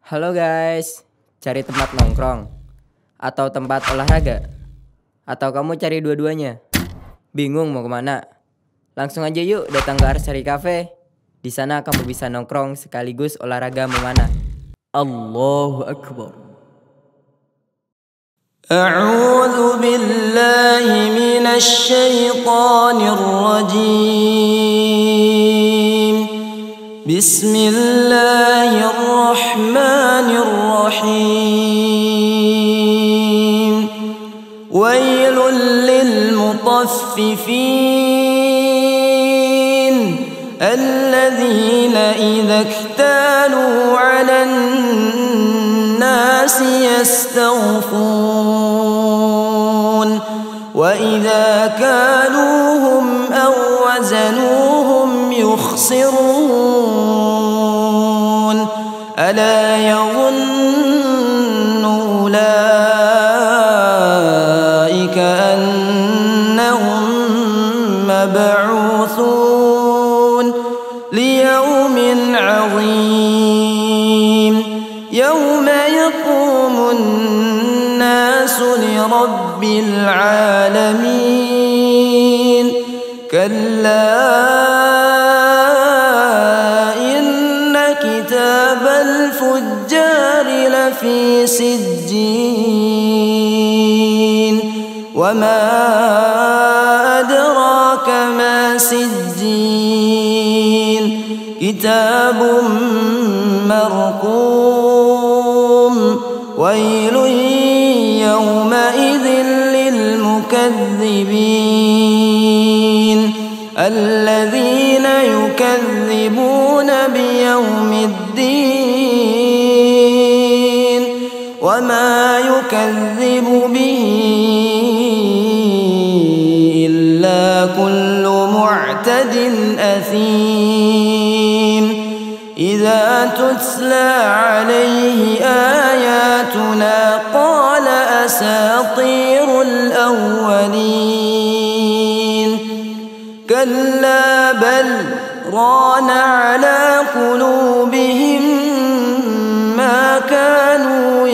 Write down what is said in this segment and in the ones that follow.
Halo guys, cari tempat nongkrong atau tempat olahraga? Atau kamu cari dua-duanya? Bingung mau kemana? Langsung aja yuk datang ke Arsari Cafe. Di sana kamu bisa nongkrong sekaligus olahraga memana. Allahu Akbar. A'udzu billahi minasy syaithanir rajim. Bismillahirrahmanirrahim. Wailul lil mutaffifin alladzina idza iktalu 'alan nasi yastawfun wa idza kaluhum aw wazanuhum yukhsirun ala yadhunnu ulaika annahum mab'uthun liyawmin 'azim yawma yaqumun nasu lirabbil 'alamin kalla كتاب الفجار لفي سجين وما أدراك ما سجين كتاب مرقوم ويل يومئذ للمكذبين الذين يكذبون بيوم الدين وما يكذب به إلا كل معتد أثيم إذا تتلى عليه آياتنا قال أساطير الأولين كلا بل ران على قلوبهم ما كانوا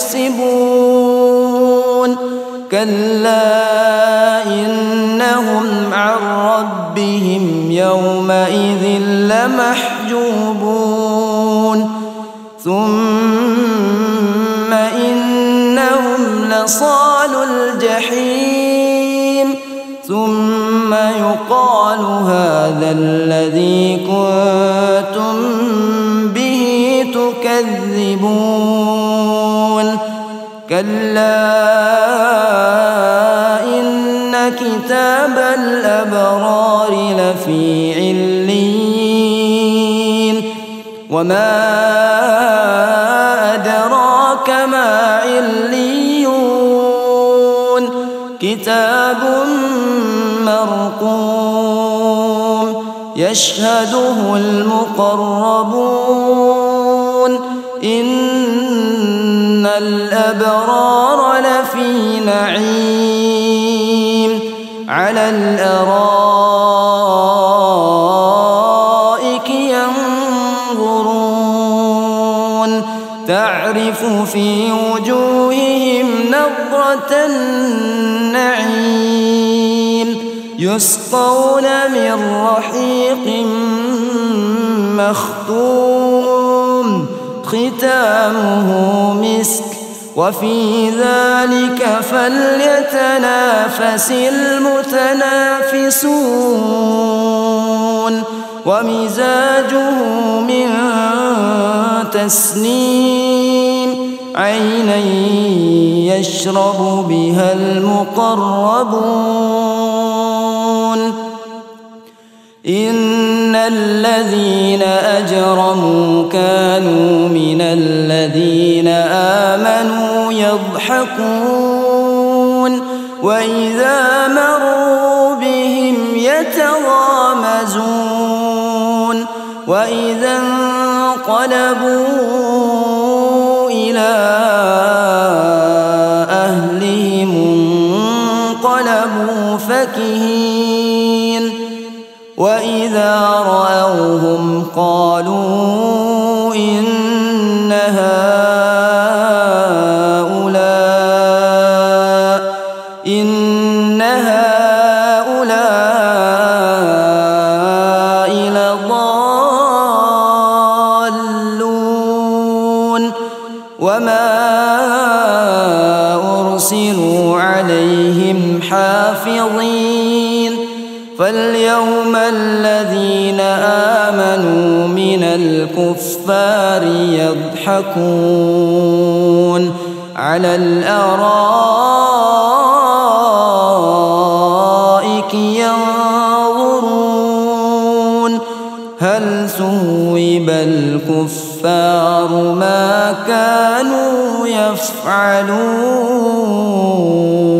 يكسبون كلا إنهم عن ربهم يومئذ لمحجوبون ثم إنهم لصالو الجحيم ثم يقال هذا الذي كنتم به تكذبون كلا إن كتاب الأبرار لفي عليين وما أدراك ما عليون كتاب مرقوم يشهده المقربون إن الأبرار لفي نعيم على الأرائك ينظرون تعرف في وجوههم نضرة النعيم يسقون من رحيق مختوم ختامه مسك وفي ذلك فليتنافس المتنافسون ومزاجه من تسنيم عينا يشرب بها المقربون إن الذين أجرموا كانوا من الذين آمنوا يضحكون وإذا مروا بهم يتغامزون وإذا انقلبوا إلى أهلهم انقلبوا فكهين وإذا رأوهم قالوا إن هؤلاء وما أرسلوا عليهم حافظين فاليوم الذين آمنوا من الكفار يضحكون على الأرائك ينظرون هل ثوب الكفار ما كانوا يفعلون